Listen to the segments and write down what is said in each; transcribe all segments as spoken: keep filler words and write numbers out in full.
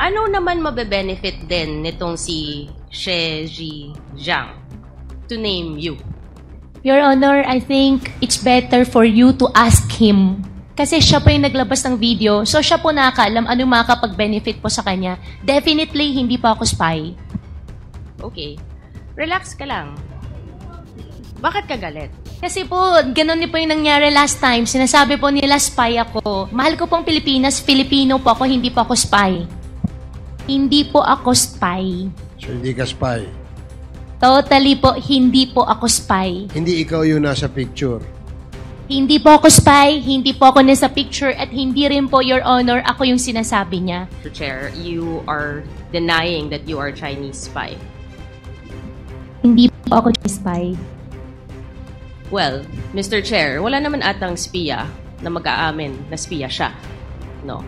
paano naman mabe-benefit din nitong si Xie Zhijiang to name you? Your Honor, I think it's better for you to ask him. Kasi siya po yung naglabas ng video, so siya po nakakaalam anong makakapag-benefit po sa kanya. Definitely, hindi pa ako spy. Okay. Relax ka lang. Bakit ka galit? Kasi po, ganun din po yung nangyari last time. Sinasabi po nila spy ako. Mahal ko pong Pilipinas, Filipino po ako, hindi po ako spy. Hindi po ako spy. So, hindi ka spy? Totally po, hindi po ako spy. Hindi ikaw yung nasa picture? Hindi po ako spy, hindi po ako nasa picture, at hindi rin po, Your Honor, ako yung sinasabi niya. Mister Chair, you are denying that you are Chinese spy. Hindi po ako spy. Well, Mister Chair, wala naman atang spiya na mag-aamin na spiya siya. No.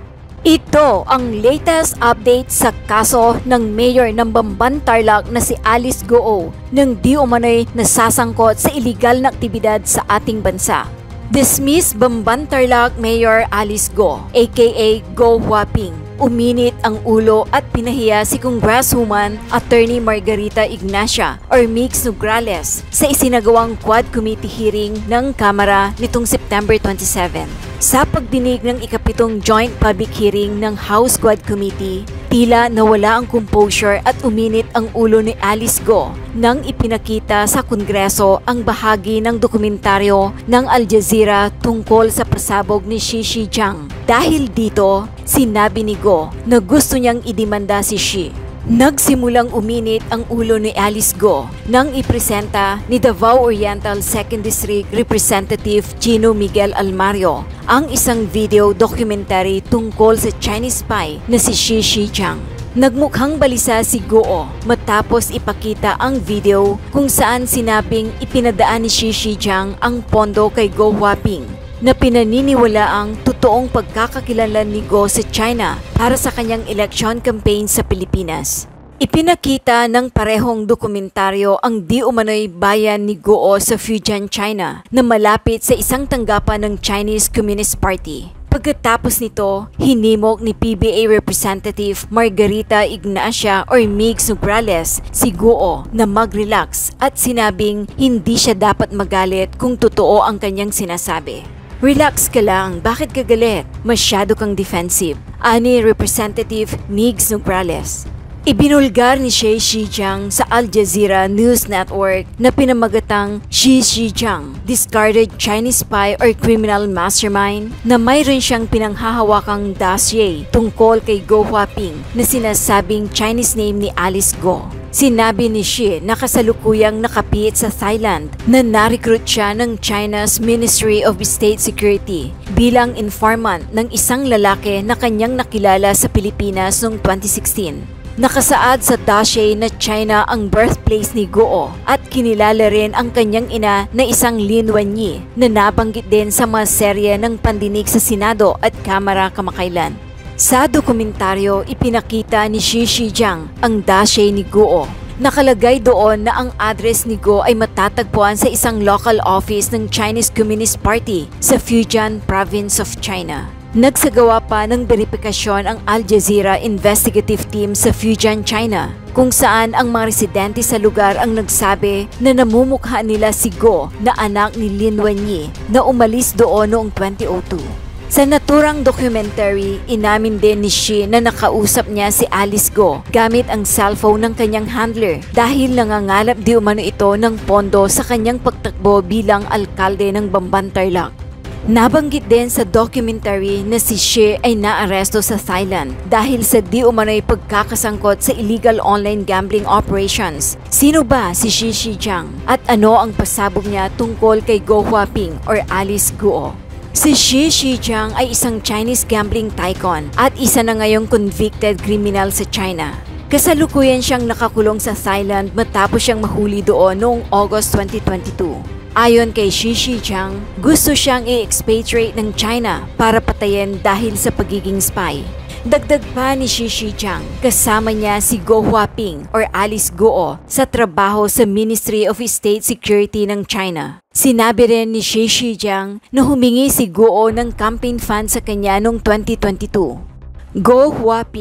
Ito ang latest update sa kaso ng mayor ng Bamban Tarlac na si Alice Goo nang di umano'y nasasangkot sa iligal na aktibidad sa ating bansa. Dismiss Bamban Tarlac Mayor Alice Go, aka Go Huaping. Uminit ang ulo at pinahiya si Congresswoman Attorney Margarita Ignacia or Mix Nograles sa isinagawang Quad Committee hearing ng Kamara nitong September twenty-seven. Sa pagdinig ng ikapitong Joint Public Hearing ng House Quad Committee, tila nawala ang composure at uminit ang ulo ni Alice Go nang ipinakita sa Kongreso ang bahagi ng dokumentaryo ng Al Jazeera tungkol sa pasabog ni Xie Zhijiang. Dahil dito, sinabi ni Go na gusto niyang idemanda si Xie. Nagsimulang uminit ang ulo ni Alice Go nang ipresenta ni Davao Oriental second District Representative Gino Miguel Almario ang isang video documentary tungkol sa Chinese spy na si Xie Zhijiang. Nagmukhang balisa si Go matapos ipakita ang video kung saan sinabing ipinadaan ni Xie Zhijiang ang pondo kay Go Huaping na pinaniniwalaang totoong pagkakakilanlan ni Go sa China para sa kanyang election campaign sa Pilipinas. Ipinakita ng parehong dokumentaryo ang di umano'y bayan ni Go sa Fujian, China na malapit sa isang tanggapan ng Chinese Communist Party. Pagkatapos nito, hinimok ni P B A Representative Margarita Ignacia or Mix Nograles si Go na mag-relax at sinabing hindi siya dapat magalit kung totoo ang kanyang sinasabi. Relax ka lang, bakit ka galit? Masyado kang defensive, ani Representative Mix Nograles. Ibinulgar ni Xie Zhijiang sa Al Jazeera News Network na pinamagatang Xie Zhijiang, discarded Chinese spy or criminal mastermind, na mayroon siyang pinanghahawakang dossier tungkol kay Go Huaping na sinasabing Chinese name ni Alice Go. Sinabi ni Xie na kasalukuyang nakapit sa Thailand na na-recruit siya ng China's Ministry of State Security bilang informant ng isang lalaki na kanyang nakilala sa Pilipinas noong twenty sixteen. Nakasaad sa dossier na China ang birthplace ni Go at kinilala rin ang kanyang ina na isang Lin Wanyi na nabanggit din sa mga serye ng pandinig sa Senado at Kamara kamakailan. Sa dokumentaryo, ipinakita ni Xie Zhijiang ang dossier ni Go. Nakalagay doon na ang address ni Go ay matatagpuan sa isang local office ng Chinese Communist Party sa Fujian Province of China. Nagsagawa pa ng beripikasyon ang Al Jazeera Investigative Team sa Fujian, China, kung saan ang mga residente sa lugar ang nagsabi na namumukha nila si Go na anak ni Lin Wanyi na umalis doon noong twenty oh two. Sa naturang documentary, inamin din ni Xie na nakausap niya si Alice Go gamit ang cellphone ng kanyang handler dahil nangangalap di umano ito ng pondo sa kanyang pagtakbo bilang alkalde ng Bamban Tarlac. Nabanggit din sa documentary na si Xie ay naaresto sa Thailand dahil sa di umano'y pagkakasangkot sa illegal online gambling operations. Sino ba si Xie Zhijiang at ano ang pasabog niya tungkol kay Go Huaping or Alice Go? Si Xie Zhijiang ay isang Chinese gambling tycoon at isa na ngayong convicted criminal sa China. Kasalukuyan siyang nakakulong sa Thailand matapos siyang mahuli doon noong August twenty twenty-two. Ayon kay Xie Zhijiang, gusto siyang i-expatriate ng China para patayin dahil sa pagiging spy. Dagdag pa ni Xie Zhijiang, kasama niya si Go Huaping or Alice Go sa trabaho sa Ministry of State Security ng China. Sinabi rin ni Xie Zhijiang na humingi si Go ng campaign fund sa kanya noong twenty twenty-two. Go Huaping,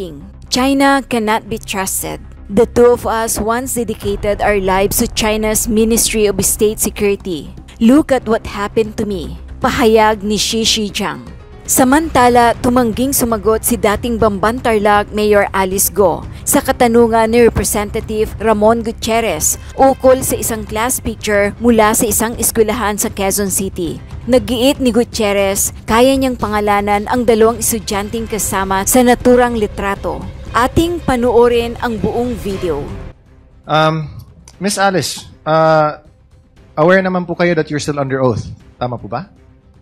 China cannot be trusted. The two of us once dedicated our lives to China's Ministry of State Security. Look at what happened to me. Pahayag ni Xi Zhejiang. Samantala, tumangging sumagot si dating Bamban-Tarlac Mayor Alice Go sa katanungan ni Representative Ramon Gutierrez ukol sa isang class picture mula sa isang eskwelahan sa Quezon City. Naggiit ni Gutierrez, kaya niyang pangalanan ang dalawang estudyanteng kasama sa naturang litrato. Ating panuorin ang buong video. Um, Miss Alice, uh, aware naman po kayo that you're still under oath. Tama po ba?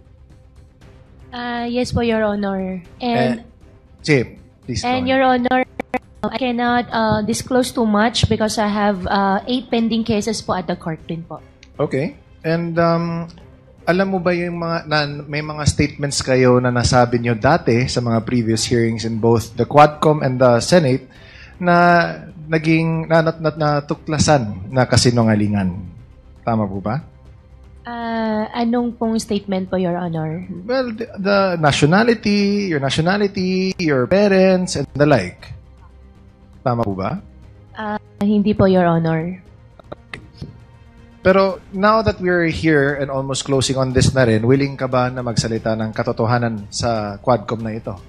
Uh, yes po, Your Honor. And, Eh, sige, please go and on. Your Honor, I cannot uh, disclose too much because I have uh, eight pending cases po at the court din po. Okay. And um, alam mo ba yung mga, na, may mga statements kayo na nasabi nyo dati sa mga previous hearings in both the Quadcom and the Senate na naging na, na, na, natuklasan na kasinungalingan? Tama po ba? Uh, anong pong statement po, Your Honor? Well, the, the nationality, your nationality, your parents, and the like. Tama po ba? Uh, hindi po, Your Honor. Pero now that we're here and almost closing on this na rin, willing ka ba na magsalita ng katotohanan sa Quadcom na ito?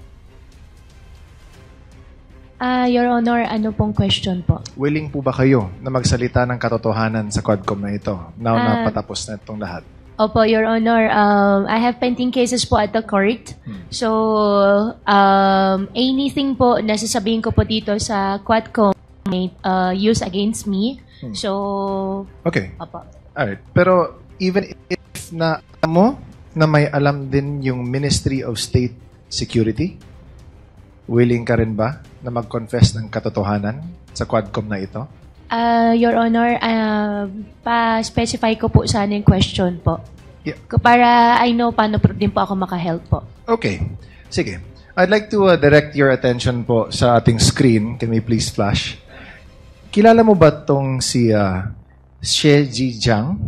Uh, Your Honor, ano pong question po? Willing po ba kayo na magsalita ng katotohanan sa Quadcom na ito? Now na Ah. patapos na itong lahat. Opo, Your Honor, um, I have pending cases po at the court. So, um, anything po na sasabihin ko po dito sa Quadcom may uh, use against me. So, Okay. opo. Alright. Pero even if na alam mo na may alam din yung Ministry of State Security, willing ka rin ba na mag-confess ng katotohanan sa Quadcom na ito? Uh, Your Honor, uh, pa-specify ko po sana yung question po. Yeah. Ko- Para I know paano po din po ako makahelp po. Okay. Sige. I'd like to uh, direct your attention po sa ating screen. Can we please flash? Kilala mo ba tong si uh, Xi Zhejiang?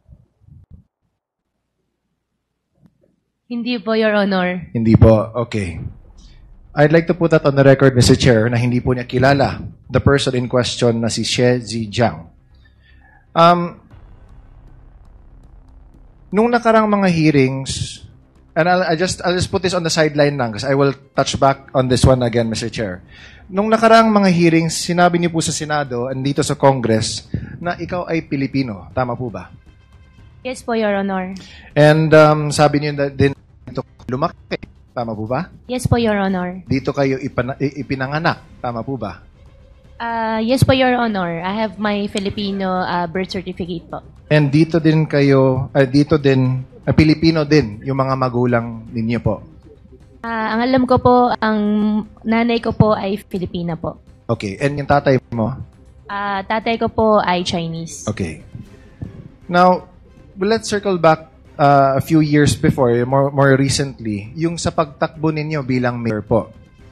Hindi po, Your Honor. Hindi po. Okay. I'd like to put that on the record, Mister Chair, na hindi po niya kilala the person in question na si Xi Zhejiang. Um, nung nakarang mga hearings, and I'll, I just, I'll just put this on the sideline lang because I will touch back on this one again, Mister Chair. Nung nakarang mga hearings, sinabi niyo po sa Senado and dito sa Congress na ikaw ay Pilipino. Tama po ba? Yes po, Your Honor. And um, sabi niyo na din dito lumaki. Tama po ba? Yes po, Your Honor. Dito kayo ipana- i- ipinanganak. Tama po ba? Uh, yes po, Your Honor. I have my Filipino uh, birth certificate po. And dito din kayo, uh, dito din, uh, Pilipino din yung mga magulang ninyo po. Uh, ang alam ko po, ang nanay ko po ay Filipina po. Okay. And yung tatay mo? Uh, tatay ko po ay Chinese. Okay. Now, well, let's circle back uh, a few years before, more, more recently, yung sa pagtakbo ninyo bilang mayor po.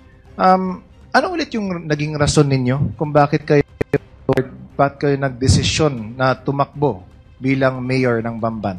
Um, ano ulit yung naging rason ninyo kung bakit kayo, bakit kayo nagdesisyon na tumakbo bilang mayor ng Bamban?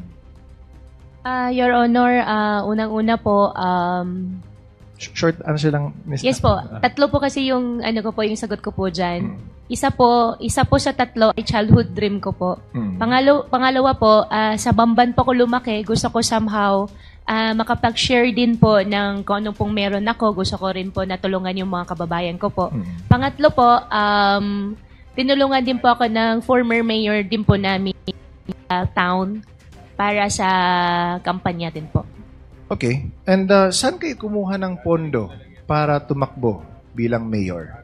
Uh, Your Honor, uh, unang-una po, um, Short answer lang, Miss yes po, tatlo po kasi yung, ano ko po, yung sagot ko po dyan. Isa po, isa po sa tatlo ay childhood dream ko po. Mm. Pangalaw, pangalawa po, ah, sa Bamban po ko lumaki, gusto ko somehow ah, makapag-share din po ng kung anong pong meron ako. Gusto ko rin po natulungan yung mga kababayan ko po. Mm. Pangatlo po, um, tinulungan din po ako ng former mayor din po namin uh, town para sa kampanya din po. Okay. And uh, saan kayo kumuha ng pondo para tumakbo bilang mayor?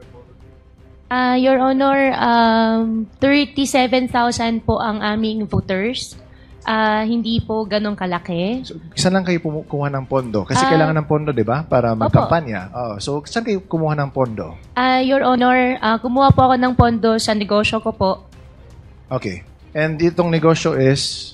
Ah, Your Honor, um, thirty-seven thousand po ang aming voters. Ah, hindi po ganong kalaki. So, saan lang kayo pumu- kumuha ng pondo? Kasi Ah, kailangan ng pondo, di ba? Para magkampanya. Oh, so, saan kayo kumuha ng pondo? Ah, Your Honor, ah, kumuha po ako ng pondo sa negosyo ko po. Okay. And itong negosyo is...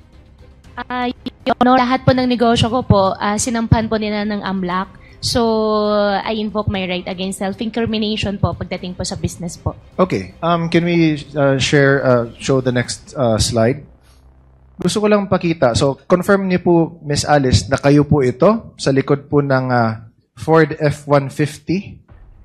Ah, Your Honor, lahat po ng negosyo ko po, ah, sinampan po nila ng AMLAC. So, I invoke my right against self-incrimination po pagdating po sa business po. Okay. Um, can we uh, share, uh, show the next uh, slide? Gusto ko lang pakita. So, confirm niyo po, Miss Alice, na kayo po ito sa likod po ng uh, Ford F one fifty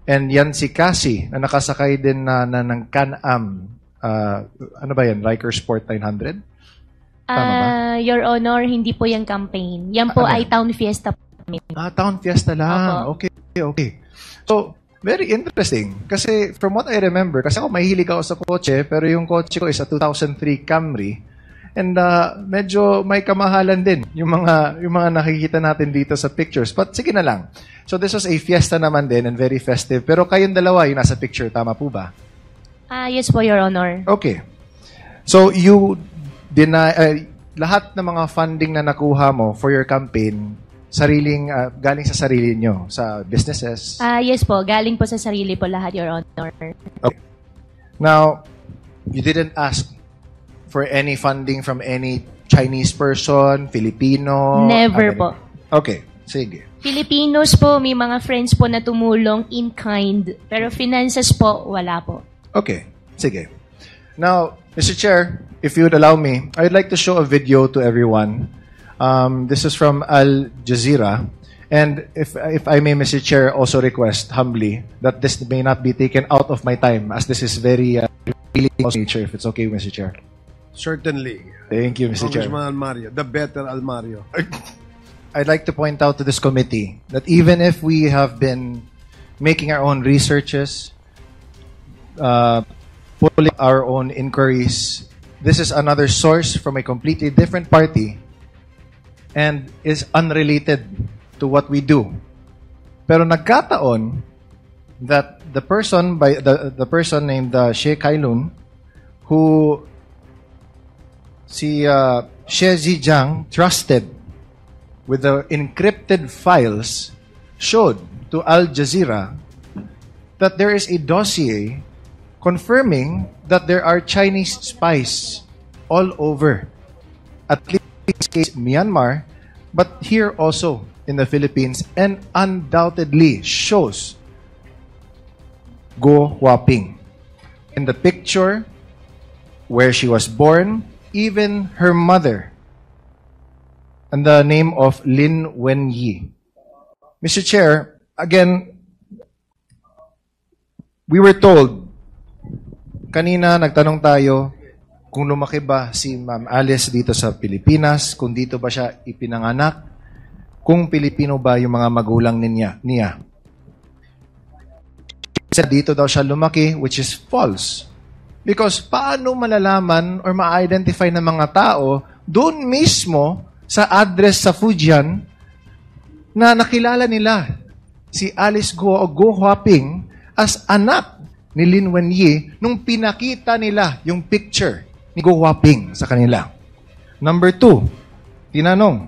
And yan si Cassie, na nakasakay din na, na ng Can-Am. Uh, ano ba yan? Riker Sport nine hundred? Tama ba? Ah, Your Honor, hindi po yung campaign. Yan po Ah, ano? ay Town Fiesta po. Ah, Town Fiesta lang. Opo. Okay, okay. So, very interesting. Kasi from what I remember, kasi ako mahilig ako sa kotse, pero yung kotse ko is a two thousand three Camry. And uh, medyo may kamahalan din yung mga yung mga nakikita natin dito sa pictures. But sige na lang. So this was a fiesta naman din and very festive. Pero kayong dalawa yung nasa picture, tama po ba? Ah, yes po, Your Honor. Okay. So you deny uh, lahat ng mga funding na nakuha mo for your campaign, sariling uh, galing sa sarili nyo, sa businesses. Ah, yes po, galing po sa sarili po lahat, Your Honor. Okay. Now, you didn't ask for any funding from any Chinese person, Filipino? Never American? po. Okay, sige. Filipinos po, may mga friends po na tumulong in kind. Pero finances po, wala po. Okay, sige. Now, Mister Chair, if you would allow me, I'd like to show a video to everyone. Um, this is from Al Jazeera. And if if I may, Mister Chair, also request humbly that this may not be taken out of my time, as this is very uh, really nature, if it's okay, Mister Chair. Certainly. Thank you, Mister Chair. Congressman Almario, the better Almario. I'd like to point out to this committee that even if we have been making our own researches, uh, pulling our own inquiries, this is another source from a completely different party and is unrelated to what we do. Pero nagkataon that the person by the the person named uh, She Kailun, who si uh, She Zijiang trusted with the encrypted files, showed to Al Jazeera that there is a dossier confirming that there are Chinese spies all over, at least case Myanmar, but here also in the Philippines, and undoubtedly shows Go Huaping. In the picture, where she was born, even her mother, and the name of Lin Wenyi. Mister Chair, again, we were told, kanina nagtanong tayo kung lumaki ba si Ma'am Alice dito sa Pilipinas, kung dito ba siya ipinanganak, kung Pilipino ba yung mga magulang niya. niya. Said dito daw siya lumaki, which is false. Because paano malalaman or ma-identify ng mga tao doon mismo sa address sa Fujian na nakilala nila si Alice Go o Go Huaping as anak ni Lin Wenyi nung pinakita nila yung picture ni Go Huaping sa kanila. Number two, tinanong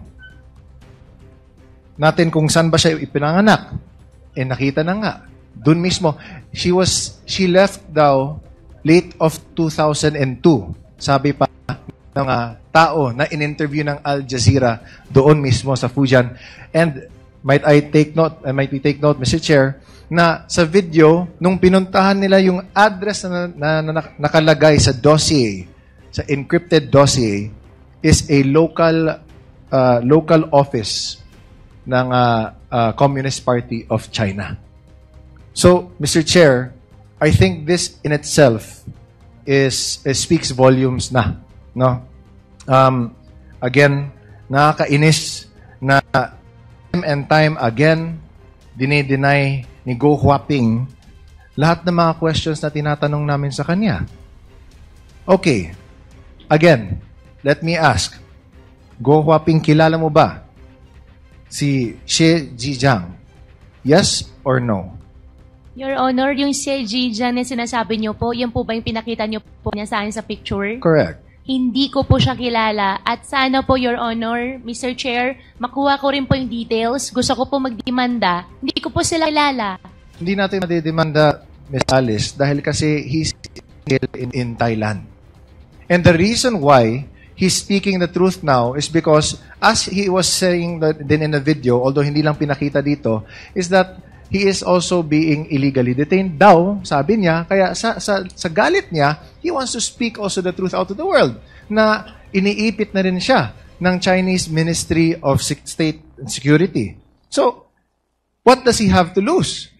natin kung saan ba siya ipinanganak. Eh nakita na nga. Doon mismo, she was she left daw late of two thousand two. Sabi pa ng uh, tao na in-interview ng Al Jazeera doon mismo sa Fujian. And might I take note, uh, might we take note, Mister Chair, na sa video, nung pinuntahan nila yung address na, na, na, na nakalagay sa dossier, sa encrypted dossier, is a local uh, local office ng uh, uh, Communist Party of China. So, Mister Chair, I think this in itself is, is speaks volumes na, no? Um, again, nakakainis na time and time again dinideny ni Go Huaping lahat ng mga questions na tinatanong namin sa kanya. Okay. Again, let me ask. Go Huaping, kilala mo ba si She Zijiang? Yes or no? Your Honor, yung She Zijiang na sinasabi niyo po, yan po ba yung pinakita niyo po niya sa akin sa picture? Correct. Hindi ko po siya kilala. At sana po, Your Honor, Mister Chair, makuha ko rin po yung details. Gusto ko po magdemanda. Hindi ko po sila kilala. Hindi natin madidemanda, Miss Alice, dahil kasi he's still in, in Thailand. And the reason why he's speaking the truth now is because, as he was saying that din in the video, although hindi lang pinakita dito, is that he is also being illegally detained daw, sabi niya. Kaya sa, sa, sa galit niya, he wants to speak also the truth out to the world na iniipit na rin siya ng Chinese Ministry of State and Security. So, what does he have to lose?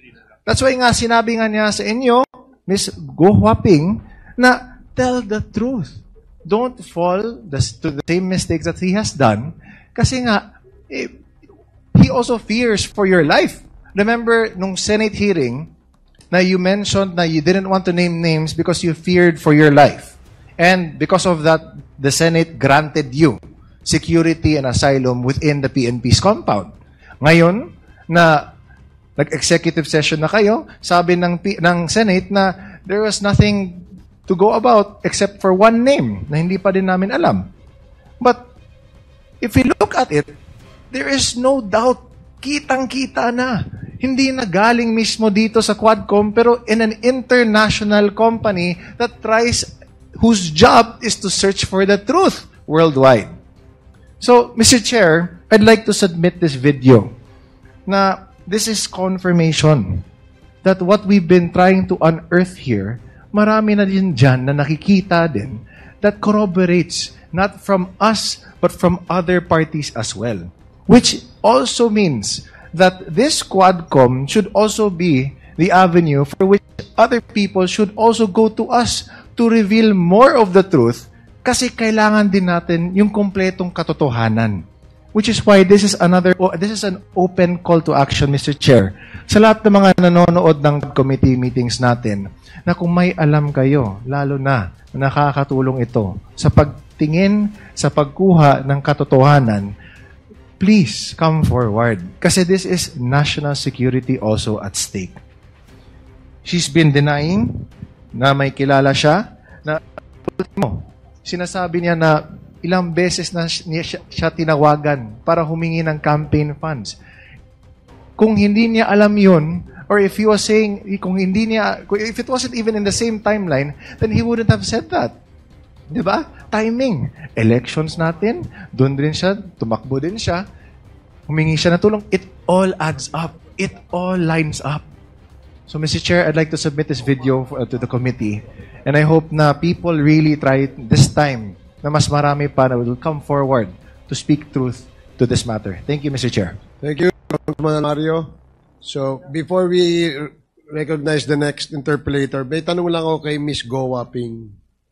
That's why nga sinabi nga niya sa inyo, Miss Go Huaping, na tell the truth. Don't fall to the same mistakes that he has done. Kasi nga, eh, he also fears for your life. Remember, nung Senate hearing, na you mentioned na you didn't want to name names because you feared for your life. And because of that, the Senate granted you security and asylum within the P N P's compound. Ngayon, na nag-executive session na kayo, sabi ng, P- ng Senate na there was nothing to go about except for one name na hindi pa din namin alam. But if we look at it, there is no doubt, kitang-kita na. Hindi na galing mismo dito sa Quadcom, pero in an international company that tries, whose job is to search for the truth worldwide. So, Mister Chair, I'd like to submit this video na this is confirmation that what we've been trying to unearth here, marami na din dyan na nakikita din that corroborates not from us but from other parties as well. Which also means that this Quadcom should also be the avenue for which other people should also go to us to reveal more of the truth kasi kailangan din natin yung kompletong katotohanan. Which is why this is another, this is an open call to action, Mister Chair. Sa lahat ng mga nanonood ng committee meetings natin, na kung may alam kayo, lalo na nakakatulong ito sa pagtingin, sa pagkuha ng katotohanan, please come forward. Kasi this is national security also at stake. She's been denying na may kilala siya, na ultimo, sinasabi niya na ilang beses na siya, siya tinawagan para humingi ng campaign funds. Kung hindi niya alam yun, or if he was saying, kung hindi niya, if it wasn't even in the same timeline, then he wouldn't have said that. Diba? Timing. Elections natin, doon din siya, tumakbo din siya, humingi siya ng tulong. It all adds up. It all lines up. So, Mister Chair, I'd like to submit this video for, uh, to the committee. And I hope na people really try this time na mas marami pa na will come forward to speak truth to this matter. Thank you, Mister Chair. Thank you, Congressman Mario. So, before we recognize the next interpellator, may tanong lang ako kay Miss Go Huaping.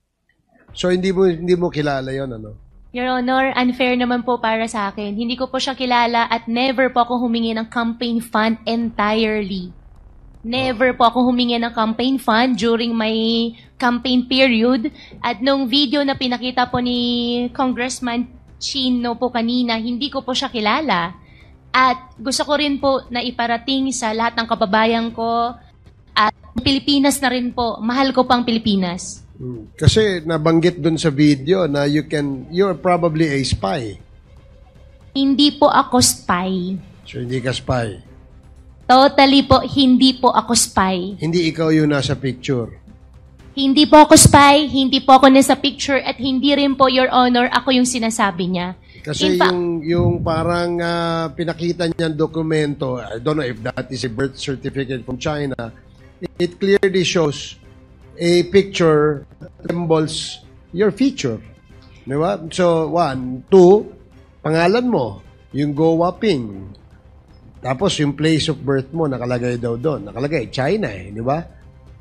So, hindi mo, hindi mo kilala yon, ano? Your Honor, unfair naman po para sa akin. Hindi ko po siya kilala at never po ako humingi ng campaign fund entirely. Never po ako humingi ng campaign fund during my campaign period. At nung video na pinakita po ni Congressman Chino po kanina, hindi ko po siya kilala. At gusto ko rin po na iparating sa lahat ng kababayan ko at Pilipinas na rin po. Mahal ko pang Pilipinas. Kasi nabanggit dun sa video na you can, you're probably a spy. Hindi po ako spy. So, hindi ka spy. Totally po, hindi po ako spy. Hindi ikaw yung nasa picture. Hindi po ako spy, hindi po ako nasa picture, at hindi rin po, Your Honor, ako yung sinasabi niya. Kasi In fa- yung, yung parang uh, pinakita niyang dokumento, I don't know if that is a birth certificate from China, it clearly shows a picture that resembles your feature. Di ba? So, one. Two, pangalan mo, yung Go Huaping. Tapos, yung place of birth mo, nakalagay daw doon. Nakalagay, China eh, di ba?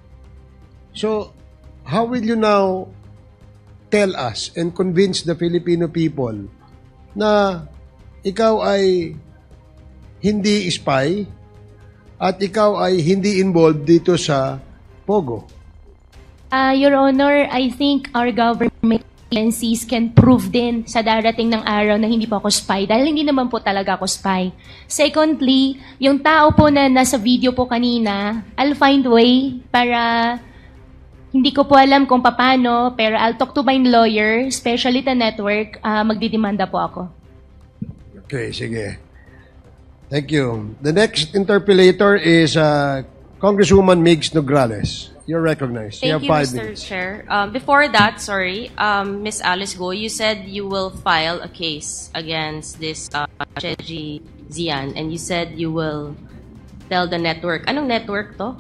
So, how will you now tell us and convince the Filipino people na ikaw ay hindi spy at ikaw ay hindi involved dito sa Pogo? Uh, Your Honor, I think our government agencies can prove din sa darating ng araw na hindi po ako spy dahil hindi naman po talaga ako spy. Secondly, yung tao po na nasa video po kanina, I'll find way para, hindi ko po alam kung paano, pero I'll talk to my lawyer, especially the network, uh, magdidemanda po ako. Okay, sige. Thank you. The next interpellator is uh, Congresswoman Migs Nograles. You're recognized. Thank you have you, five Mister minutes. Chair. Um, before that, sorry, um, Miss Alice Go, you said you will file a case against this uh, Cheji Zian, and you said you will tell the network. Anong network to?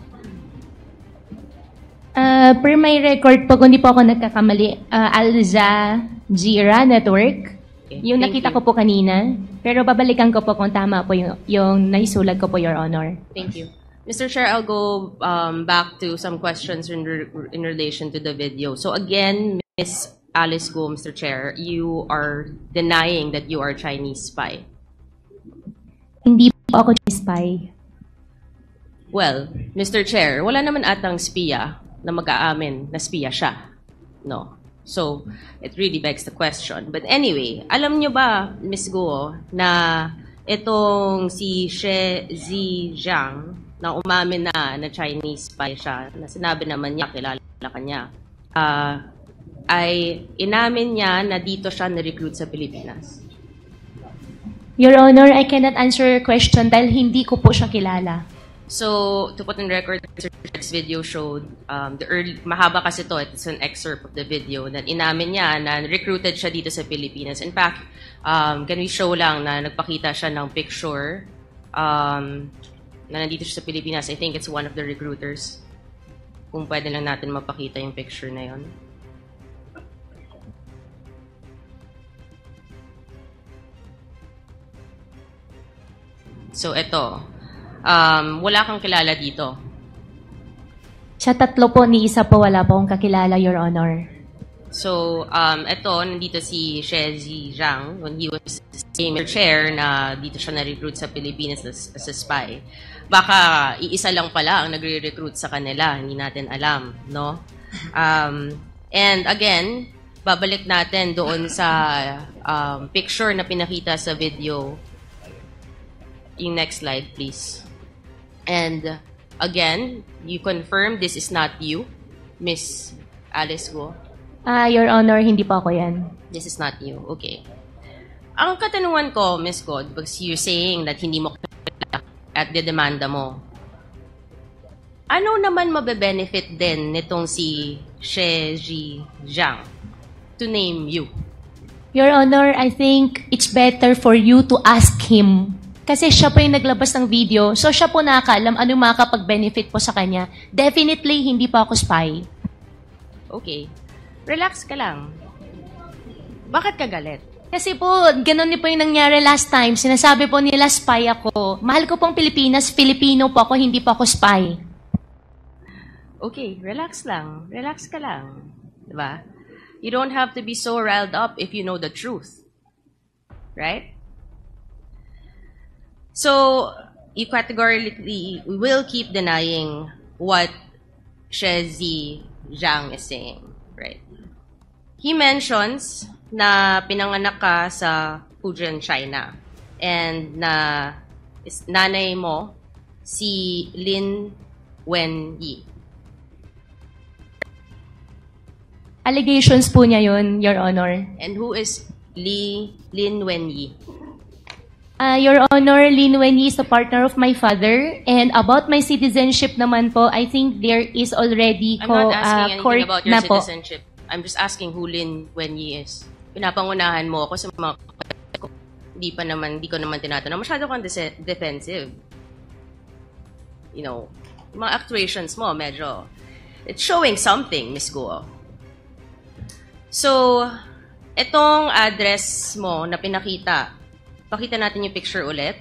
Uh, per my record po, kung hindi po ako nagkakamali, uh, Al Jazeera Network. Okay, Yung thank nakita you. ko po kanina. Pero babalikan ko po kung tama po yung, yung naisulat ko po, Your Honor. Thank you. Mister Chair, I'll go um, back to some questions in, re in relation to the video. So again, Miz Alice Go, Mister Chair, you are denying that you are a Chinese spy. Hindi po ako spy. Well, Mister Chair, wala naman atang spiya na mag-aamin na spiya siya. No. So, it really begs the question. But anyway, alam nyo ba, Miz Go, na itong si She Ziyang, na umamin na na Chinese spy siya, na sinabi naman niya, kilala ka niya, uh, ay inamin niya na dito siya na-recruit sa Pilipinas? Your Honor, I cannot answer your question dahil hindi ko po siya kilala. So, to put in record, this video showed, um, the early, mahaba kasi to, it's an excerpt of the video, that inamin niya na recruited siya dito sa Pilipinas. In fact, um, can we show lang na nagpakita siya ng picture um, na nandito siya sa Pilipinas. I think it's one of the recruiters. Kung pwede lang natin mapakita yung picture na yon. So, ito. Um, wala kang kilala dito. Siya tatlo po, ni isa po wala po akong kakilala, Your Honor. So, um, ito, nandito si She Ziyang when he was saying chair na dito siya na-recruit sa Pilipinas as, as a spy. Baka iisa lang pala ang nagre-recruit sa kanila, hindi natin alam, no? Um, and again, babalik natin doon sa um, picture na pinakita sa video. Yung next slide, please. And again, you confirm this is not you, Miss Alice Go? Ah, uh, Your Honor, hindi po ako yan. This is not you. Okay. Ang katanungan ko, Miss Go, because you're saying that hindi mo at the demanda mo, ano naman mabe-benefit din nitong si She Ziyang to name you? Your Honor, I think it's better for you to ask him. Kasi siya po yung naglabas ng video, so siya po nakakaalam ano makakapag-benefit po sa kanya. Definitely, hindi pa ako spy. Okay. Relax ka lang. Bakit ka galit? Kasi po, ganun din po yung nangyari last time. Sinasabi po nila spy ako. Mahal ko pong Pilipinas, Filipino po ako, hindi po ako spy. Okay, relax lang. Relax ka lang. Diba? You don't have to be so riled up if you know the truth. Right? So, you categorically will keep denying what She Ziyang is saying, right? He mentions na pinanganak ka sa Fujian, China, and na is nanay mo si Lin Wenyi. Allegations po niya yun, Your Honor. And who is Li Lin Wenyi? Uh, Your Honor, Lin Wenyi is a partner of my father. And about my citizenship naman po, I think there is already I'm ko, not asking uh, anything court about your na po. citizenship. I'm just asking who Lin Wenyi is. Pinapangunahan mo ako sa mga hindi pa naman, hindi ko naman tinatanong. Masyado kang de- defensive. You know, mga actuations mo, medyo, it's showing something, Miss Go. So, itong address mo na pinakita, pakita natin yung picture ulit.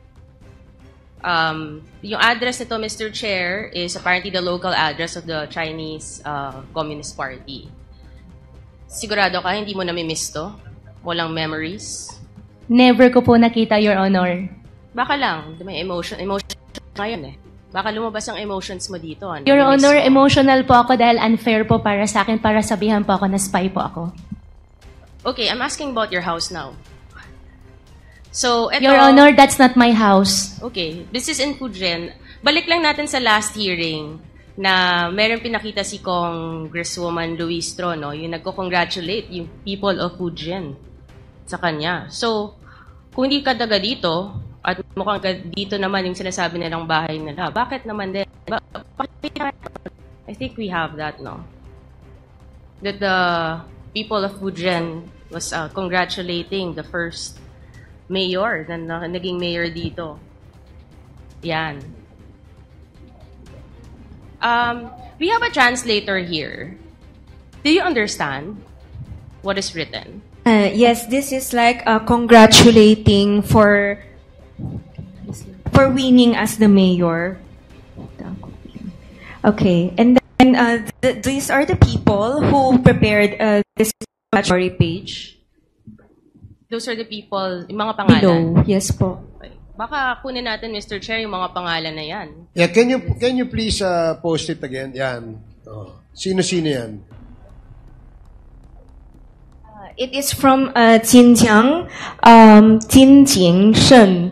Um, yung address nito, Mister Chair, is apparently the local address of the Chinese uh, Communist Party. Sigurado ka, hindi mo namimiss to? Walang memories? Never ko po nakita, Your Honor. Baka lang, may emotion, emotion ngayon eh. Baka lumabas ang emotions mo dito. Ano? Your Namimiss Honor, mo. emotional po ako dahil unfair po para sa akin, para sabihan po ako na spy po ako. Okay, I'm asking about your house now. So, eto, Your Honor, that's not my house. Okay, this is in Fujian. Balik lang natin sa last hearing na meron pinakita si Congresswoman Luistro, no? Yung nagko-congratulate yung people of Fujian sa kanya. So, kung hindi ka daga dito, at mukhang dito naman yung sinasabi nilang bahay nila, bakit naman din? I think we have that, no? That the people of Fujian was uh, congratulating the first mayor na, na naging mayor dito. Yan. Um, we have a translator here. Do you understand what is written? Uh, yes, this is like uh, congratulating for for winning as the mayor. Okay, and then uh, th- these are the people who prepared uh, this story page. Those are the people, yung mga pangalan. Below, yes po. Okay. Baka kunin natin, Mister Chair, yung mga pangalan na yan. Yeah, can you can you please uh, post it again? Yan. Oh. Sino-sino yan? Uh, it is from uh, Jinjiang, um, Jinjing Shen.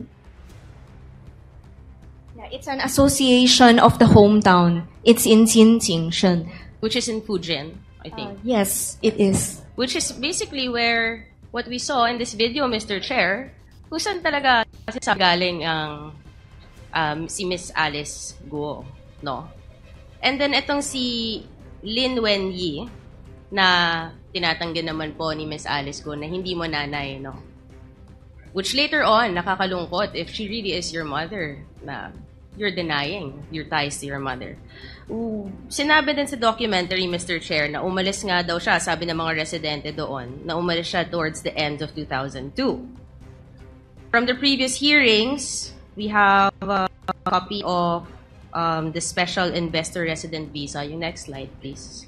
Yeah, it's an association of the hometown. It's in Jinjing Shen. Which is in Fujian, I think. Uh, yes, it is. Which is basically where what we saw in this video, Mister Chair, kung saan talaga kasi sa galing ang um, si Miss Alice Guo, no? And then itong si Lin Wenyi na tinatanggi naman po ni Miss Alice Guo na hindi mo nanay, no? Which later on, nakakalungkot if she really is your mother, na you're denying your ties to your mother. Ooh, sinabi din sa documentary, Mister Chair, na umalis nga daw siya, sabi ng mga residente doon, na umalis siya towards the end of two thousand two. From the previous hearings, we have a copy of um, the Special Investor Resident Visa. Yung next slide, please.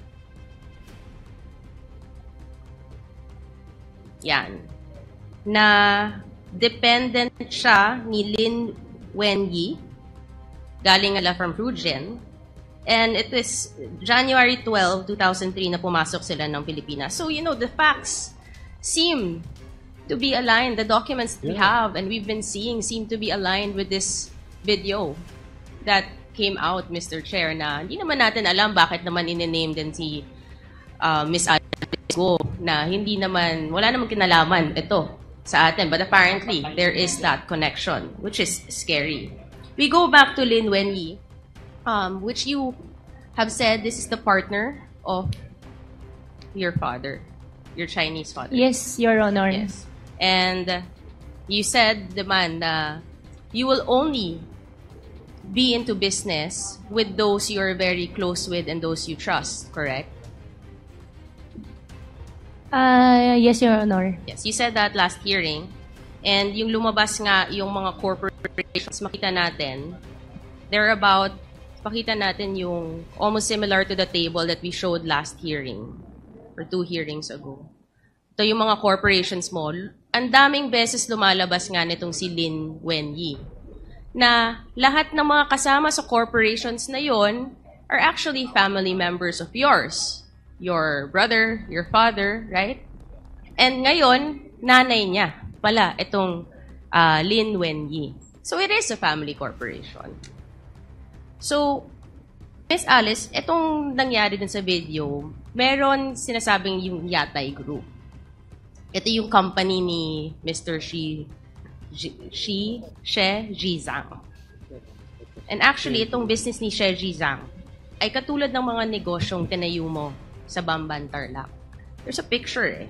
Yan. Na dependent siya ni Lin Wenyi, galing nga from Fujian. And it was January twelfth, two thousand three na pumasok sila ng Pilipinas. So, you know, the facts seem to be aligned. The documents we have and we've been seeing seem to be aligned with this video that came out, Mister Chair, na hindi naman natin alam bakit naman in-name din si uh, Miss Alice Guo na hindi naman, wala naman kinalaman ito sa atin. But apparently, there is that connection, which is scary. We go back to Lin Wenyi, um, which you have said this is the partner of your father, your Chinese father. Yes, Your Honor. Yes. And uh, you said, naman, na you will only be into business with those you're very close with and those you trust, correct? Uh, yes, Your Honor. Yes, you said that last hearing. And yung lumabas nga, yung mga corporations, makita natin, they're about, pakita natin yung almost similar to the table that we showed last hearing, or two hearings ago. Ito yung mga corporations mo. Ang daming beses lumalabas nga nitong si Lin Wenyi, na lahat ng mga kasama sa corporations na yon are actually family members of yours. Your brother, your father, right? And ngayon, nanay niya pala itong uh, Lin Wenyi. So it is a family corporation. So, Miss Alice, itong nangyari din sa video, meron sinasabing yung Yatay Group. Ito yung company ni Mister Xi, Xi, She Zhizang. And actually, itong business ni She Zhizang ay katulad ng mga negosyong tinayo mo sa Bamban, Tarlac. There's a picture eh.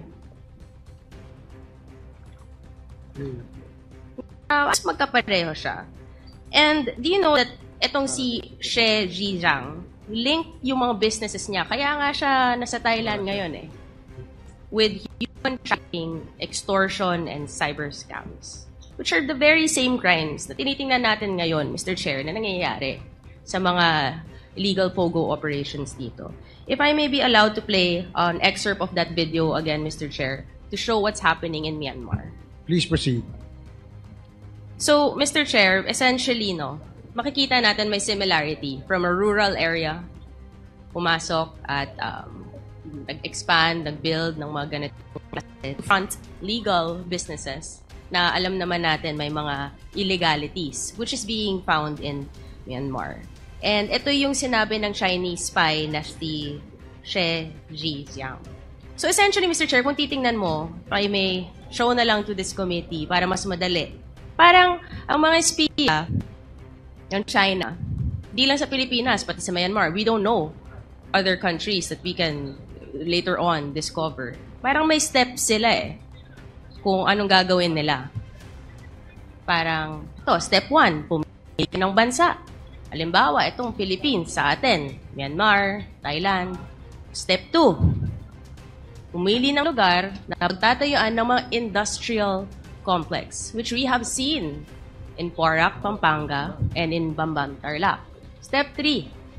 Uh, mas magkapareho siya. And do you know that itong si She Zhizang, link yung mga businesses niya. Kaya nga siya nasa Thailand ngayon eh. With human trafficking, extortion, and cyber scams. Which are the very same crimes na tinitingnan natin ngayon, Mister Chair, na nangyayari sa mga illegal POGO operations dito. If I may be allowed to play an excerpt of that video again, Mister Chair, to show what's happening in Myanmar. Please proceed. So, Mister Chair, essentially, no, makikita natin may similarity from a rural area, pumasok at um, nag-expand, nag-build ng mga ganitong front legal businesses na alam naman natin may mga illegalities which is being found in Myanmar. And ito yung sinabi ng Chinese spy na si She Zhizang. So essentially, Mister Chair, kung titingnan mo, I may show na lang to this committee para mas madali. Parang ang mga espiya ng China, di lang sa Pilipinas, pati sa Myanmar, we don't know other countries that we can later on discover. Parang may steps sila eh, kung anong gagawin nila. Parang, ito, step one, pumili ng bansa. Halimbawa, itong Philippines sa atin, Myanmar, Thailand. Step two, pumili ng lugar na pagtatayuan ng mga industrial complex, which we have seen in Porac, Pampanga, and in Bamban, Tarlac. Step three,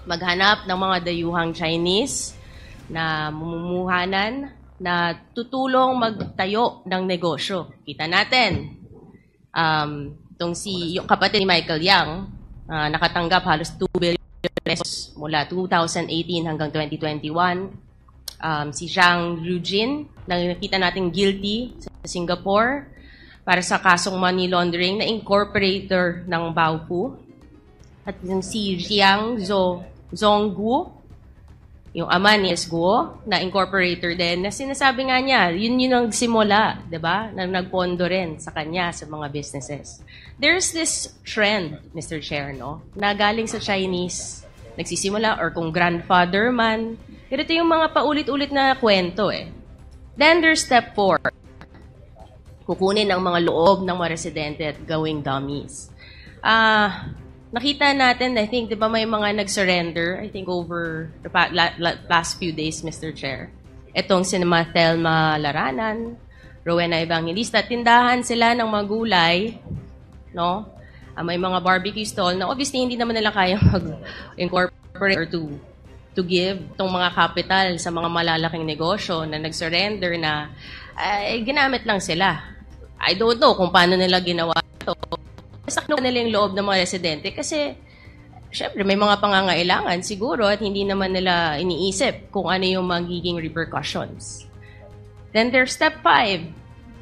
maghanap ng mga dayuhang Chinese na mumumuhanan na tutulong magtayo ng negosyo. Kita natin, um, itong si, yung kapatid ni Michael Yang, uh, nakatanggap halos two billion pesos mula two thousand eighteen hanggang twenty twenty-one. Um, si Zhang Yujin, na nakita natin guilty sa Singapore para sa kasong money laundering na incorporator ng Baofu. At yung si Jiang Zhou, Zhongguo, yung ama ni S. Guo, na incorporator din, na sinasabi nga niya, yun yun ang simula, di ba? Na nagpondo rin sa kanya sa mga businesses. There's this trend, Mister Chair, no? Na galing sa Chinese, nagsisimula, or kung grandfather man, ganito yung mga paulit-ulit na kwento eh. Then there's step four. Kukunin ang mga loob ng mga residente at gawing dummies. Ah... Uh, Nakita natin, I think, di ba may mga nag-surrender, I think over the pa- la- la- last few days, Mister Chair. Itong si Thelma Laranan, Rowena Evangelista, tindahan sila ng mga gulay, no? Uh, may mga barbecue stall na obviously hindi naman nila kaya mag-incorporate or to, to give itong mga capital sa mga malalaking negosyo na nag-surrender na ay, ginamit lang sila. I don't know kung paano nila ginawa ito. Sakno nila yung loob ng mga residente kasi syempre may mga pangangailangan siguro at hindi naman nila iniisip kung ano yung magiging repercussions. Then there's step five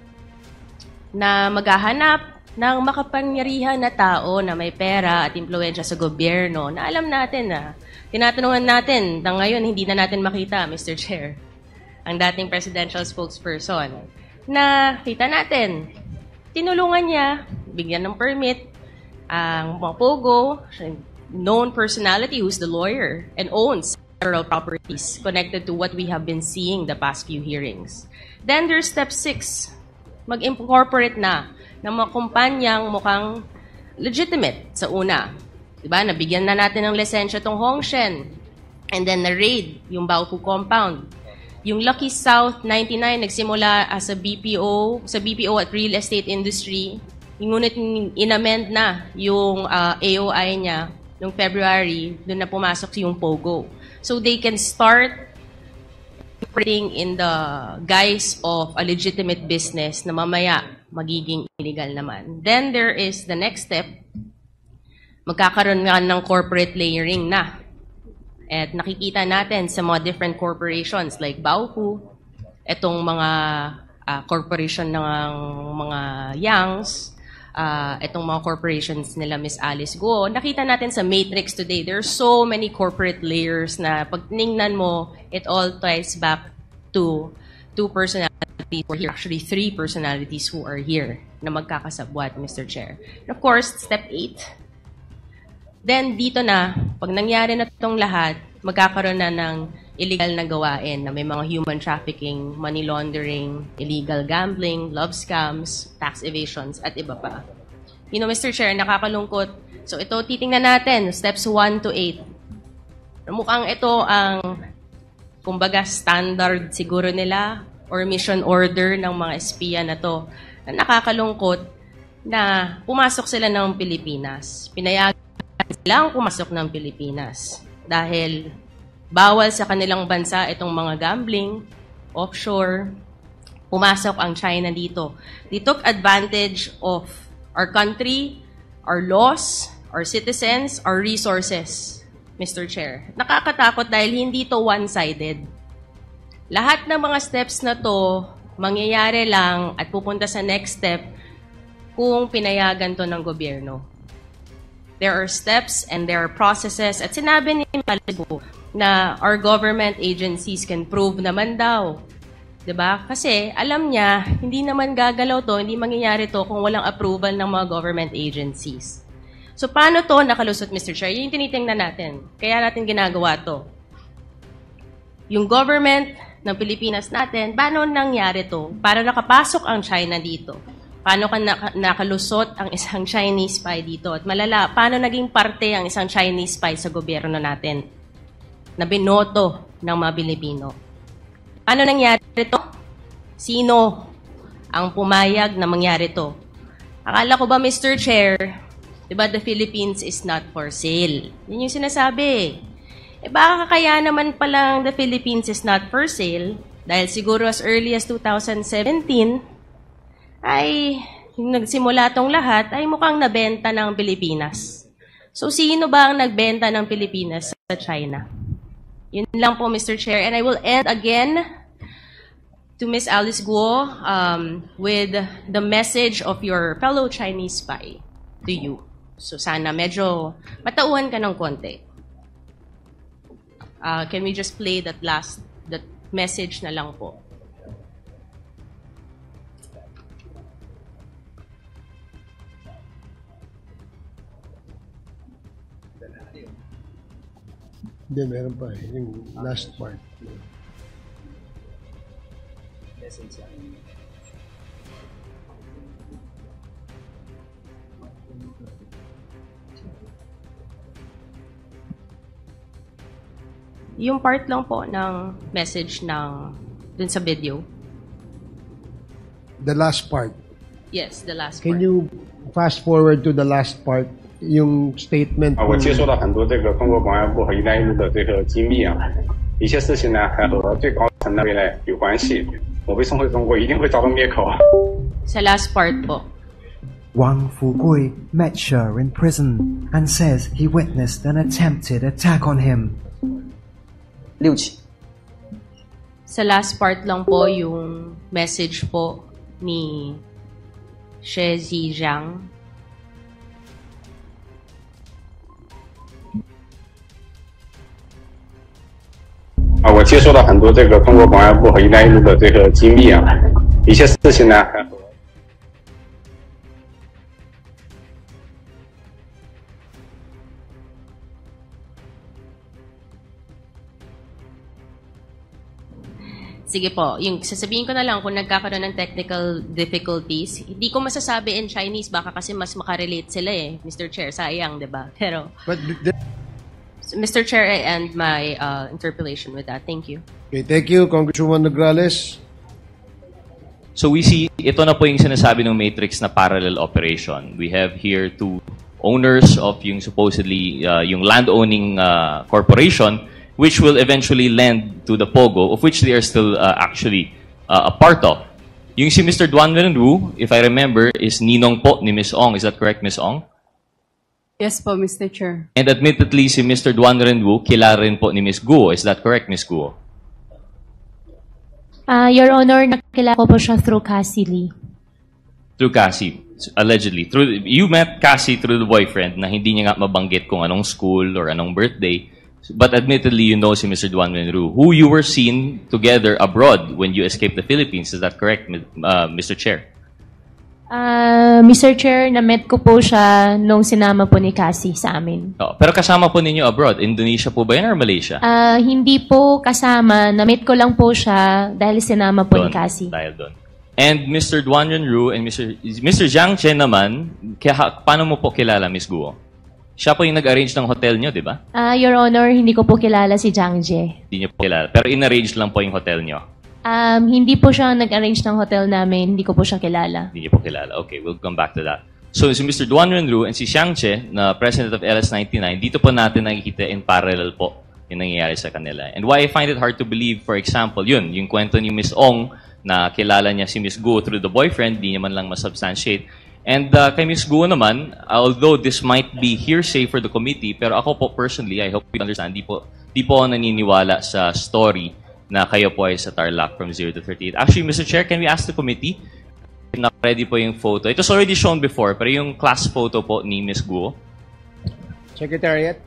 na maghahanap ng makapangyarihan na tao na may pera at impluwensya sa gobyerno na alam natin na tinatanungan natin na ngayon hindi na natin makita, Mister Chair, ang dating presidential spokesperson na kita natin tinulungan niya, bigyan ng permit, ang mga pogo, known personality who's the lawyer and owns several properties connected to what we have been seeing the past few hearings. Then there's step six, mag-incorporate na ng mga kumpanyang mukhang legitimate sa una. Diba? Nabigyan na natin ng lisensya tong Hongshen. And then na-raid yung Baofu compound. Yung Lucky South ninety-nine nagsimula as a B P O, sa B P O at real estate industry. Ngunit inamend na yung uh, A O I niya noong February, doon na pumasok yung POGO. So they can start operating in the guise of a legitimate business na mamaya magiging illegal naman. Then there is the next step, magkakaroon nga ng corporate layering na. At nakikita natin sa mga different corporations like Baofu, itong mga uh, corporation ng mga Yangs, uh, itong mga corporations nila Miss Alice Guo. Nakita natin sa Matrix today, there are so many corporate layers na pag tinignan mo, it all ties back to two personalities who are here. Actually, three personalities who are here na magkakasabwat, Mister Chair. And of course, step eight, then dito na, pag nangyari na itong lahat, magkakaroon na ng illegal na gawain na may mga human trafficking, money laundering, illegal gambling, love scams, tax evasions, at iba pa. You know, Mister Chair, nakakalungkot. So ito, titingnan natin, steps one to eight. Mukhang ito ang, kumbaga, standard siguro nila or mission order ng mga espiya na to. Na nakakalungkot na pumasok sila ng Pilipinas. Pinayagan silang pumasok ng Pilipinas dahil bawal sa kanilang bansa itong mga gambling, offshore, pumasok ang China dito. They took advantage of our country, our laws, our citizens, our resources, Mister Chair. Nakakatakot dahil hindi to one-sided. Lahat ng mga steps na to, mangyayari lang at pupunta sa next step kung pinayagan to ng gobyerno. There are steps and there are processes. At sinabi ni Malibu na our government agencies can prove naman daw. Diba? Kasi alam niya, hindi naman gagalaw to, hindi mangyayari to kung walang approval ng mga government agencies. So paano to nakalusot, Mister Chair? Yun yung tinitingnan natin. Kaya natin ginagawa to. Yung government ng Pilipinas natin, paano nangyari to? Para nakapasok ang China dito? Paano ka nakalusot ang isang Chinese spy dito? At malala, paano naging parte ang isang Chinese spy sa gobyerno natin na binoto ng mga Pilipino? Paano nangyari ito? Sino ang pumayag na mangyari ito? Akala ko ba, Mister Chair, diba the Philippines is not for sale? Yun yung sinasabi. Eh baka kaya naman palang the Philippines is not for sale, dahil siguro as early as two thousand seventeen, ay yung nagsimula tong lahat ay mukhang nabenta ng Pilipinas. So sino ba ang nagbenta ng Pilipinas sa China? Yun lang po, Mister Chair. And I will end again to Miss Alice Guo um, with the message of your fellow Chinese spy to you. So sana medyo matauhan ka ng konti. Uh, can we just play that last, that message na lang po? Hindi, meron pa eh. Yung last part. Yung part lang po ng message ng dun sa video. The last part. Yes, the last Can part. you fast forward to the last part? Yung statement. 啊，我接收到很多这个中国公安部和“一带一路”的这个机密啊，一些事情呢还和最高层那边呢有关系。我被送回中国一定会遭到灭口。 Sa last part po. Wang Fugui met Sher in prison and says he witnessed an attempted attack on him. 六起。 Sa last part lang po yung message po ni She Zhejiang. 啊，我接收到很多这个中国公安部和“一带一路”的这个机密啊，一些事情呢还和 Sige po, yung sasabihin ko na lang kung nagkakaroon ng technical difficulties, hindi ko masasabi in Chinese, baka kasi mas makarelate sila eh, Mister Chair, sayang, di ba? Pero, But the, so, Mister Chair, I end my uh, interpolation with that. Thank you. okay, thank you, Congresswoman Nograles. So we see, ito na po yung sinasabi ng Matrix na parallel operation. We have here two owners of yung supposedly, uh, yung land-owning uh, corporation, which will eventually lend to the POGO, of which they are still uh, actually uh, a part of. Yung si Mister Duan Wenru, if I remember, is ninong po ni Miz Ong. Is that correct, Miz Ong? Yes po, Mister Chair. And admittedly, si Mister Duan Wenru, kilala rin po ni Miz Guo. Is that correct, Miz Guo? Ah, Your Honor, nakilala ko po siya through Cassie Lee. Through Cassie, allegedly. Through, you met Cassie through the boyfriend na hindi niya nga mabanggit kung anong school or anong birthday. But admittedly, you know si Mister Duan Wenru, who you were seen together abroad when you escaped the Philippines. Is that correct, uh, Mister Chair? Ah, Mister Chair, na-met ko po siya nung sinama po ni Cassie sa amin. Oh, pero kasama po ninyo abroad. Indonesia po ba yan or Malaysia? Ah, hindi po kasama. Na-met ko lang po siya dahil sinama po ni Doon, Cassie. dahil doon. And Mister Duan Wenru and Mister Mister Jiang Chen naman, kaya, paano mo po kilala, Miz Guo? Siya po yung nag-arrange ng hotel nyo, di ba? Ah, Your Honor, hindi ko po kilala si Jiang Jie. Hindi nyo po kilala. Pero in-arrange lang po yung hotel nyo. Um, hindi po siya nag-arrange ng hotel namin. Hindi ko po siya kilala. Hindi nyo po kilala. Okay, we'll come back to that. So, si Mister Duan Wenru and si Xiang Che, na president of L S ninety-nine, dito po natin nakikita in parallel po yung nangyayari sa kanila. And why I find it hard to believe, for example, yun, yung kwento ni Miz Ong na kilala niya si Miz Guo through the boyfriend, di niya man lang masubstantiate. And uh, kay Miz Guo naman, although this might be hearsay for the committee, pero ako po personally, I hope you understand, di po, di po ako naniniwala sa story na kayo po ay sa Tarlac from zero to thirty-eight. Actually, Mister Chair, can we ask the committee? Na ready po yung photo. It was already shown before, pero yung class photo po ni Miz Guo. Secretariat.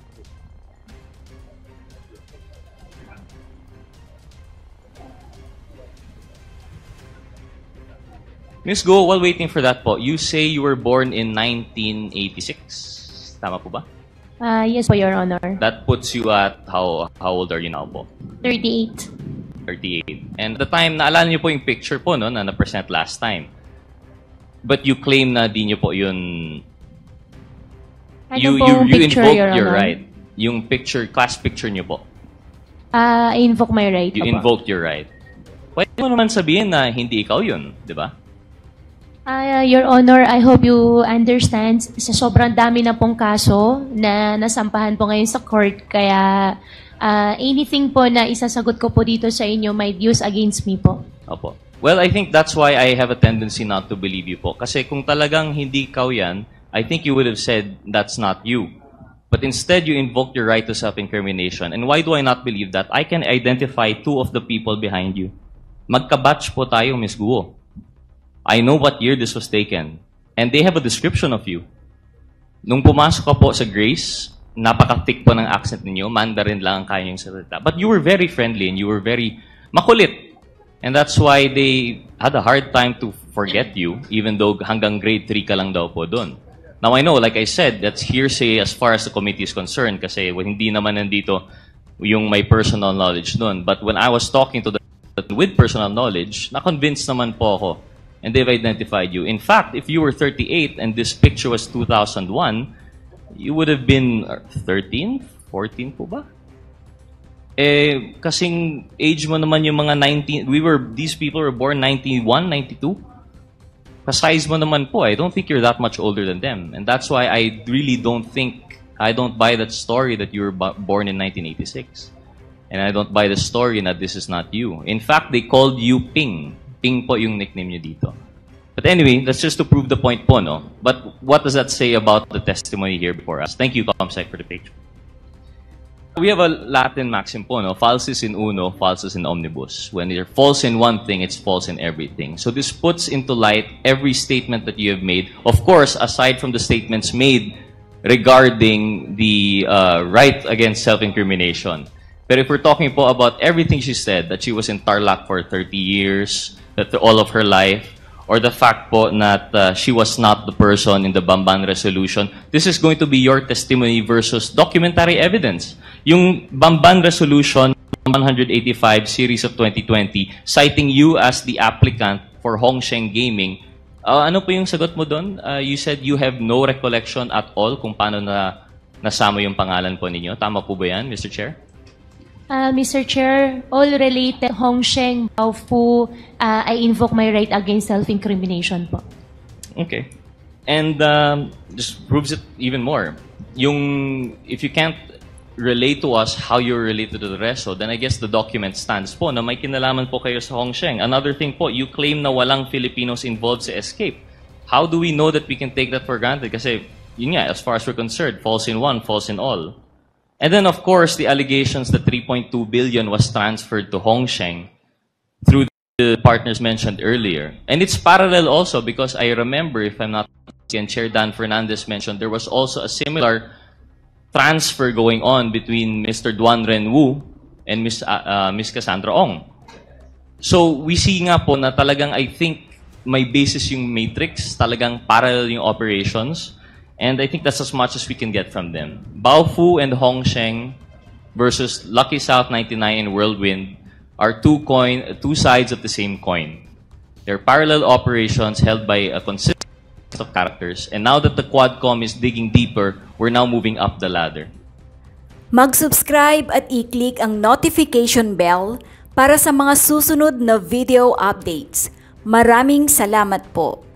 Miz Guo, while waiting for that po, you say you were born in nineteen eighty-six. Tama po ba? Ah, yes po, Your Honor. That puts you at, how how old are you now po? thirty-eight. thirty-eight. And at the time, naalala niyo po yung picture po no, na na-present last time. But you claim na di niyo po yun... Ano you, po you, you picture, invoked Your your Honor? right. Yung picture, class picture niyo po. Ah, I invoke my right. You Opo. invoked your right. Pwede mo naman sabihin na hindi ikaw yun, di ba? Uh, Your Honor, I hope you understand, sa sobrang dami na pong kaso na nasampahan po ngayon sa court, kaya uh, anything po na isasagot ko po dito sa inyo might use against me po. Opo. Well, I think that's why I have a tendency not to believe you po. Kasi kung talagang hindi ikaw yan, I think you would have said that's not you. But instead, you invoked your right to self-incrimination. And why do I not believe that? I can identify two of the people behind you. Magkabatch po tayo, Miz Guo. I know what year this was taken. And they have a description of you. Nung pumasok ka po sa Grace, napaka-thick po ng accent ninyo, Mandarin lang ang kaya yung salita. But you were very friendly and you were very makulit. And that's why they had a hard time to forget you, even though hanggang grade three ka lang daw po doon. Now I know, like I said, that's hearsay as far as the committee is concerned kasi well, hindi naman nandito yung may personal knowledge doon. But when I was talking to the with personal knowledge, na-convinced naman po ako. And they've identified you. In fact, if you were thirty-eight and this picture was two thousand one, you would have been thirteen, fourteen po ba? Eh, kasing age mo naman yung mga nineteen, we were, these people were born ninety-one, ninety-two. Kasize mo naman po, I don't think you're that much older than them. And that's why I really don't think, I don't buy that story that you were born in nineteen eighty-six. And I don't buy the story that this is not you. In fact, they called you Ping. Ping po yung nickname nyo dito. But anyway, that's just to prove the point po, no? But what does that say about the testimony here before us? Thank you, ComSec, for the page. We have a Latin maxim po, no? Falsis in uno, falsus in omnibus. When you're false in one thing, it's false in everything. So this puts into light every statement that you have made. Of course, aside from the statements made regarding the uh, right against self-incrimination. But if we're talking po about everything she said, that she was in Tarlac for thirty years, that all of her life, or the fact po that uh, she was not the person in the Bamban resolution, this is going to be your testimony versus documentary evidence. Yung Bamban resolution one eighty-five series of twenty twenty, citing you as the applicant for Hongsheng Gaming, uh, ano po yung sagot mo doon? Uh, you said you have no recollection at all kung paano na nasama yung pangalan po ninyo. Tama po ba yan, Mister Chair? Uh, Mister Chair, all related Hongsheng, Baofu, uh, I invoke my right against self-incrimination po. Okay. And um, just proves it even more. Yung, if you can't relate to us how you're related to the resto, then I guess the document stands po na may kinalaman po kayo sa Hongsheng. Another thing po, you claim na walang Filipinos involved sa escape. How do we know that we can take that for granted? Kasi, yun nga, as far as we're concerned, false in one, false in all. And then, of course, the allegations that three point two billion was transferred to Hongsheng through the partners mentioned earlier. And it's parallel also because I remember, if I'm not mistaken, Chair Dan Fernandez mentioned there was also a similar transfer going on between Mister Duan Renwu and Miss Uh, uh, Miss Cassandra Ong. So, we see nga po na talagang I think may basis yung matrix, talagang parallel yung operations. And I think that's as much as we can get from them. Baofu and Hongsheng versus Lucky South ninety-nine and Whirlwind are two coin, two sides of the same coin. They're parallel operations held by a consistent set of characters. And now that the Quadcom is digging deeper, we're now moving up the ladder. Mag-subscribe at i-click ang notification bell para sa mga susunod na video updates. Maraming salamat po.